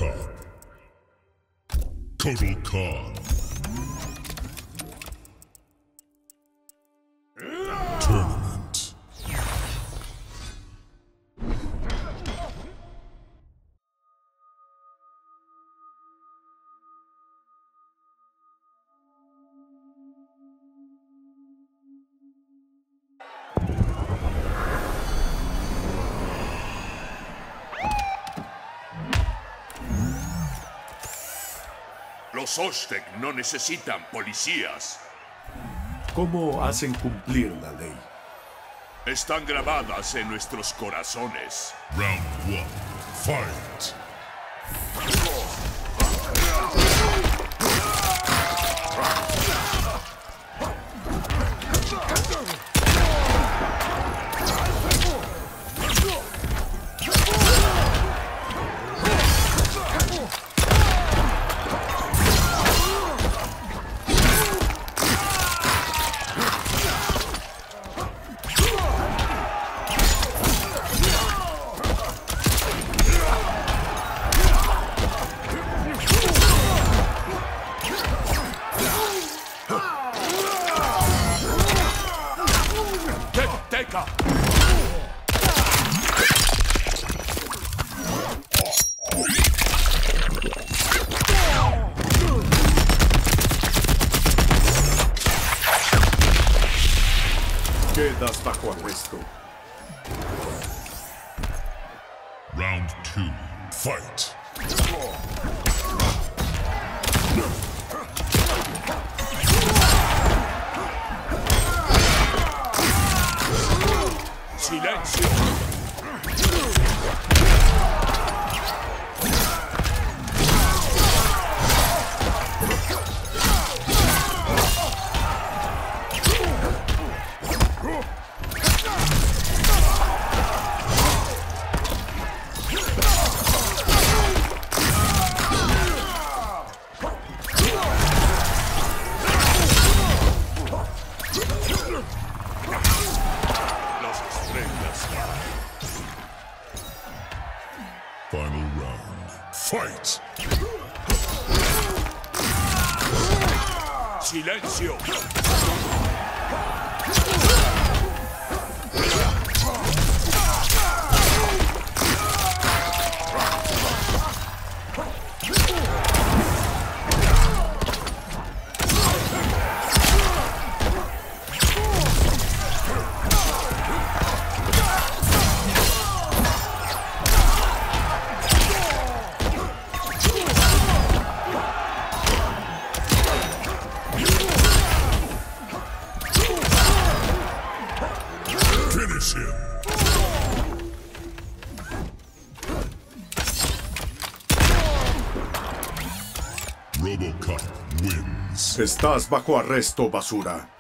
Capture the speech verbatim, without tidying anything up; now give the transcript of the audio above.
RoboCop. Kotal Kahn. Tournament. Los Oztec no necesitan policías. ¿Cómo hacen cumplir la ley? Están grabadas en nuestros corazones. Round one. Fight. ¡Teca! Quedas bajo arresto. Round two. Fight. ¡Silencio! Final round. Fight! ¡Silencio! Finish him. RoboCop wins. Estás bajo arresto, basura.